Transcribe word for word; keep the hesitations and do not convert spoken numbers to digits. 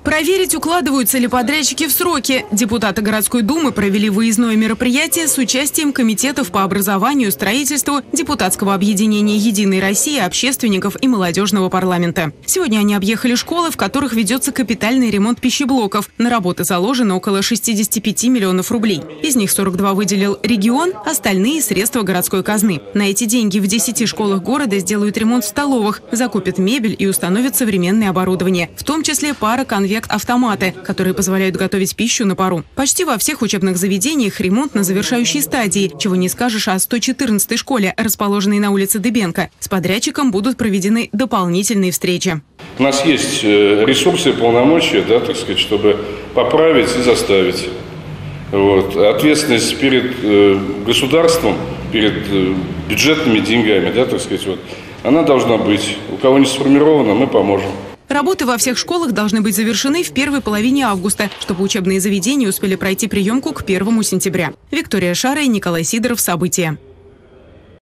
Проверить, укладываются ли подрядчики в сроки. Депутаты городской думы провели выездное мероприятие с участием комитетов по образованию, строительству, депутатского объединения «Единой России», общественников и молодежного парламента. Сегодня они объехали школы, в которых ведется капитальный ремонт пищеблоков. На работы заложено около шестидесяти пяти миллионов рублей. Из них сорок два выделил регион, остальные – средства городской казны. На эти деньги в десяти школах города сделают ремонт в столовых, закупят мебель и установят современное оборудование, в том числе пароконвектор автоматы, которые позволяют готовить пищу на пару. Почти во всех учебных заведениях ремонт на завершающей стадии, чего не скажешь о сто четырнадцатой школе, расположенной на улице Дыбенко. С подрядчиком будут проведены дополнительные встречи. У нас есть ресурсы и полномочия, да, так сказать, чтобы поправить и заставить. Вот. Ответственность перед э, государством, перед э, бюджетными деньгами, да, так сказать, вот, она должна быть. У кого не сформирована, мы поможем. Работы во всех школах должны быть завершены в первой половине августа, чтобы учебные заведения успели пройти приемку к первому сентября. Виктория Шара и Николай Сидоров. События.